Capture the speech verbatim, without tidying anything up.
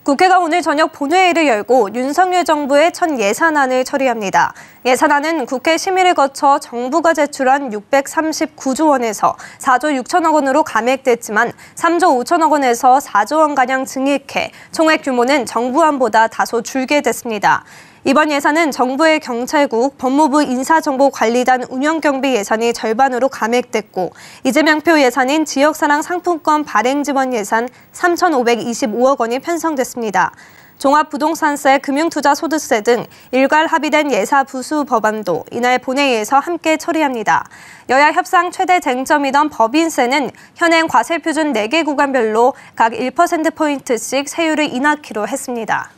국회가 오늘 저녁 본회의를 열고 윤석열 정부의 첫 예산안을 처리합니다. 예산안은 국회 심의를 거쳐 정부가 제출한 육백삼십구조 원에서 사조 육천억 원으로 감액됐지만 삼조 오천억 원에서 사조 원가량 증액해 총액 규모는 정부안보다 다소 줄게 됐습니다. 이번 예산은 정부의 경찰국, 법무부 인사정보관리단 운영경비 예산이 절반으로 감액됐고 이재명표 예산인 지역사랑 상품권 발행 지원 예산 삼천오백이십오억 원이 편성됐습니다. 종합부동산세, 금융투자소득세 등 일괄 합의된 예사 부수 법안도 이날 본회의에서 함께 처리합니다. 여야 협상 최대 쟁점이던 법인세는 현행 과세표준 네 개 구간별로 각 일 퍼센트 포인트씩 세율을 인하키로 했습니다.